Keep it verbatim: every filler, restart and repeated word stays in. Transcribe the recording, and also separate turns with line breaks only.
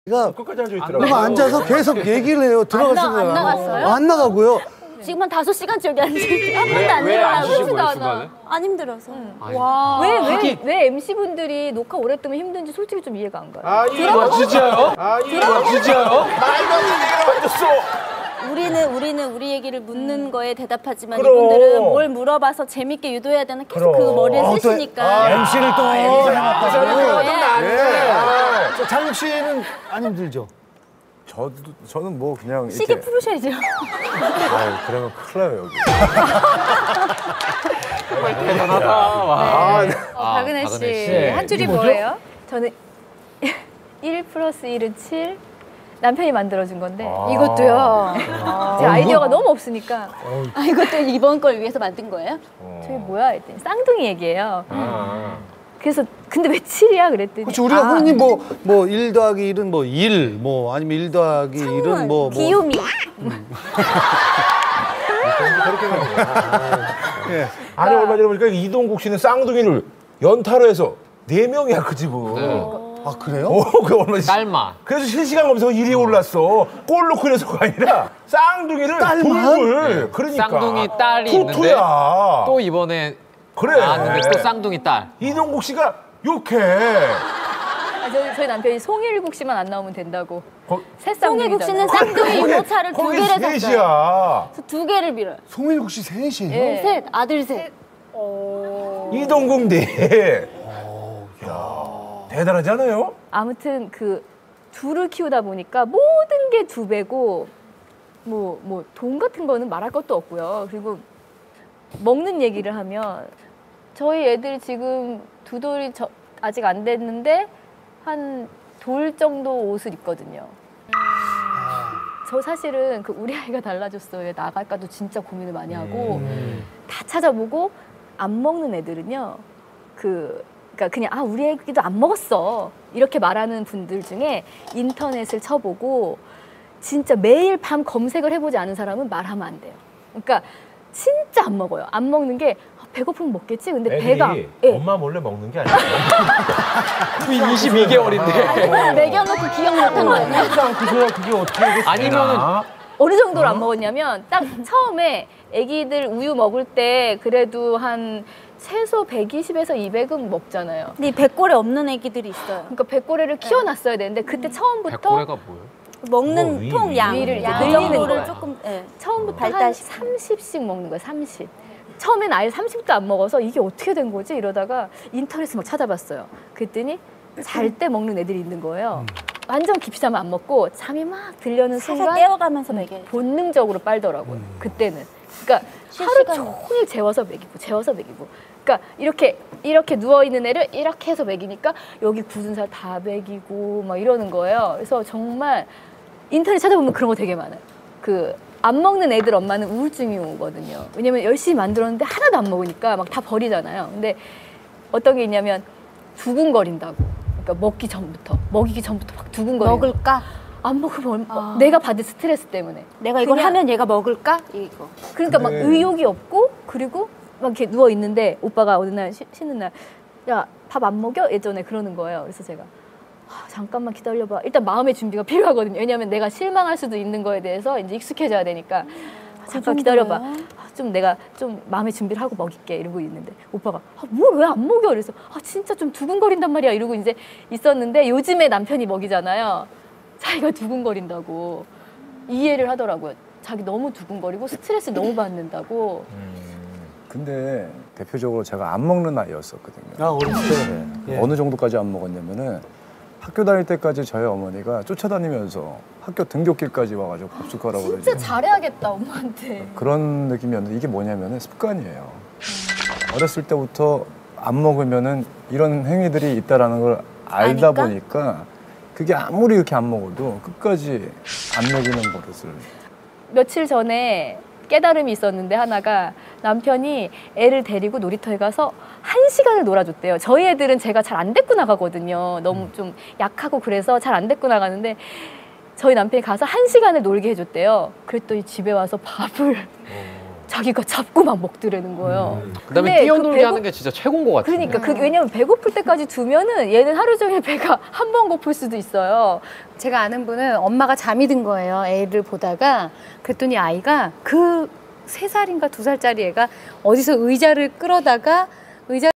가
끝까지 앉아 있더라고요.
그럼 앉아서 계속 얘기를 해요. 들어가시는 거예요.
안 나갔어요?
안 나가고요.
지금 한 다섯 시간째 여기 앉으세요. 한 번도 안 일어나고. 안 힘들어서.
응.
와.
왜, 왜, 왜 엠씨분들이 녹화 오래 뜨면 힘든지 솔직히 좀 이해가 안 가요.
아, 이거 진짜요? 아, 이거 진짜요? 말도 안 되게 앉았어.
우리는 우리는 우리 얘기를 묻는 음. 거에 대답하지만
그럼.
이분들은 뭘 물어봐서 재밌게 유도해야 되나 계속 그 머리를
어,
쓰시니까.
아, 엠씨를 또 해놨다고요?
네.
장욱 씨는 안 힘들죠?
저도 저는 뭐 그냥
시계
이렇게
풀으셔야죠.
아유, 그러면 큰일 나요 여기.
대단하다. 와.
네. 어, 박은혜 씨,
씨.
한 줄이 뭐예요? 저는 일 플러스 일은 칠. 남편이 만들어준 건데
아.
이것도요. 아. 제 아이디어가 너무 없으니까.
아, 이것도 이번 걸 위해서 만든 거예요?
저게 뭐야 했더니 쌍둥이 얘기예요.
아.
그래서 근데 왜 칠이야 그랬더니
그렇죠. 우리가
아,
흔히 뭐, 뭐, 일 더하기 일은 뭐, 일, 뭐, 아니면 일 더하기 일은 뭐, 뭐.
귀요미.
그렇게 하는 거야.
예.
아니, 얼마 전에 보니까 이동국 씨는 쌍둥이를 연타로 해서 네 명이야, 그 집은.
네.
아, 그래요?
어, 그 얼마 전에.
딸마.
그래서 실시간 검색어 일 위에 올랐어. 골 넣고 이래서가 아니라 쌍둥이를
딸만?
동물. 그러니까.
쌍둥이 딸이
투투야.
있는데 또 이번에
그래.
나왔는데 또 쌍둥이 딸.
이동국 씨가 욕해.
아, 저희, 저희 남편이 송일국 씨만 안 나오면 된다고.
거,
새
송혜국 씨는
쌍둥이잖아요.
쌍둥이 유모차를 두
거기
개를 샀어요.
셋이야.
그래서 두 개를 빌어요.
송일국 씨 셋이에요?
예.
셋, 아들 셋.
이동국 네. 야, 대단하지 않아요?
아무튼 그 둘을 키우다 보니까 모든 게 두 배고 뭐 뭐 돈 같은 거는 말할 것도 없고요. 그리고 먹는 얘기를 하면 저희 애들 지금 두 돌이 저, 아직 안 됐는데 한 돌 정도 옷을 입거든요. 저 사실은 그 우리 아이가 달라졌어요. 나갈까도 진짜 고민을 많이 하고
음.
다 찾아보고 안 먹는 애들은요. 그 그러니까 그냥 아 우리 애기도 안 먹었어 이렇게 말하는 분들 중에 인터넷을 쳐보고 진짜 매일 밤 검색을 해보지 않은 사람은 말하면 안 돼요. 그러니까 진짜 안 먹어요. 안 먹는 게 아, 배고프면 먹겠지. 근데 배가 예.
엄마 몰래 먹는 게 아니야.
이십이 개월인데.
아, 먹여놓고 기억 못한 거 아니야?
그게 그게 어떻게
아니면은
어느 정도로 안 먹었냐면 딱 처음에 애기들 우유 먹을 때 그래도 한 최소 백이십에서 이백은 먹잖아요.
근데 이 백골에 없는 애기들이 있어요.
그러니까 백골에를 키워놨어야 되는데 그때 처음부터
백골애가 뭐예요?
먹는
뭐 위,
통 양,
위를 이제
그
늘리는
정도를
거야.
조금 예.
처음부터 한
발달시켜.
삼십씩 먹는 거예요. 삼십. 처음엔 아예 삼십도 안 먹어서 이게 어떻게 된 거지? 이러다가 인터넷에 막 찾아봤어요. 그랬더니 잘 때 먹는 애들이 있는 거예요. 완전 깊이 자면 안 먹고 잠이 막 들려는
살살
순간
깨워가면서 먹여요.
본능적으로 빨더라고요. 그때는. 그러니까 하루
실시간으로.
종일 재워서 먹이고 재워서 먹이고. 그러니까 이렇게 이렇게 누워 있는 애를 이렇게 해서 먹이니까 여기 굳은 살 다 먹이고 막 이러는 거예요. 그래서 정말 인터넷 찾아보면 그런 거 되게 많아요. 그 안 먹는 애들 엄마는 우울증이 오거든요. 왜냐면 열심히 만들었는데 하나도 안 먹으니까 막 다 버리잖아요. 근데 어떤 게 있냐면 두근거린다고. 그러니까 먹기 전부터 먹이기 전부터 막 두근거리고.
먹을까?
안 먹으면 얼마,
아.
내가 받을 스트레스 때문에.
내가 이걸
그냥-
하면 얘가 먹을까? 이거.
그러니까 막
그래.
의욕이 없고 그리고 막 이렇게 누워 있는데 오빠가 어느 날 쉬, 쉬는 날 야 밥 안 먹여? 예전에 그러는 거예요. 그래서 제가 아, 잠깐만 기다려봐. 일단 마음의 준비가 필요하거든요. 왜냐하면 내가 실망할 수도 있는 거에 대해서 이제 익숙해져야 되니까 아, 잠깐 기다려봐. 아, 좀 내가 좀 마음의 준비를 하고 먹일게 이러고 있는데 오빠가 아, 뭘 왜 안 먹여? 그래서 아 진짜 좀 두근거린단 말이야 이러고 이제 있었는데 요즘에 남편이 먹이잖아요. 자기가 두근거린다고 이해를 하더라고요. 자기 너무 두근거리고 스트레스 너무 받는다고.
근데 대표적으로 제가 안 먹는 아이였었거든요.
아, 어렸을 때.
네.
예.
어느 정도까지 안 먹었냐면은 학교 다닐 때까지 저희 어머니가 쫓아다니면서 학교 등굣길까지 와가지고 밥 숟가락으로
진짜
이제
잘해야겠다 엄마한테.
그런 느낌이었는데 이게 뭐냐면은 습관이에요. 어렸을 때부터 안 먹으면은 이런 행위들이 있다라는 걸 알다
아니까?
보니까 그게 아무리 이렇게 안 먹어도 끝까지 안 먹이는 버릇을.
며칠 전에 깨달음이 있었는데 하나가 남편이 애를 데리고 놀이터에 가서 한 시간을 놀아줬대요. 저희 애들은 제가 잘 안 데리고 나가거든요. 너무 좀 약하고 그래서 잘 안 데리고 나가는데 저희 남편이 가서 한 시간을 놀게 해줬대요. 그랬더니 집에 와서 밥을 자기가 잡고 막 먹더라는 거예요.
음. 그다음에
근데
뛰어놀게
그 배고-
하는 게 진짜 최고인 것 같아요.
그러니까 그게 왜냐면 배고플 때까지 두면은 얘는 하루 종일 배가 한 번 고플 수도 있어요. 제가 아는 분은 엄마가 잠이 든 거예요. 애를 보다가. 그랬더니 아이가 그 세 살인가 두 살짜리 애가 어디서 의자를 끌어다가 의자